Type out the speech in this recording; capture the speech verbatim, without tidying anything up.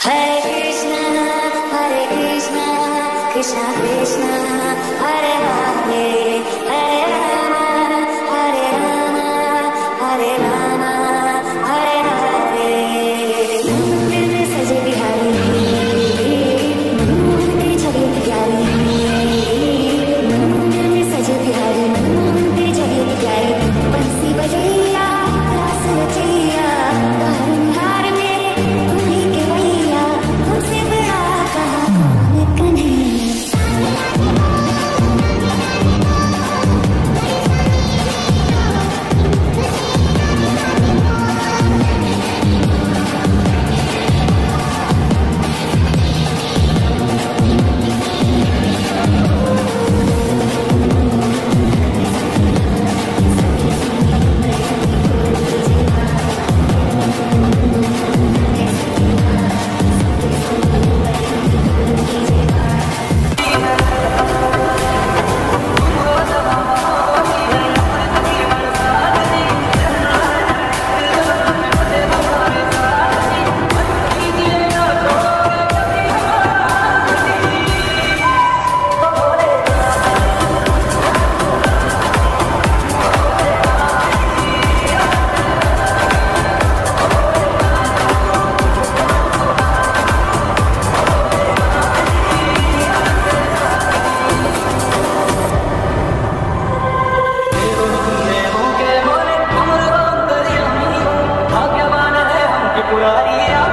Hare Krishna, Hare Krishna, Krishna Krishna, Hare Hare, Hare Rama, Hare Rama, Hare Rama, Hare Hare. मंदिर में सजे बिहारी, मंदिर छवि प्यारी, मंदिर में सजे बिहारी, मंदिर छवि प्यारी, बंसी बजैया, रास रचैया, तारनहार मेरे तुम्हीं के भैया, तुमसे बड़ा कहाँ कौन कन्हैया। पुरानी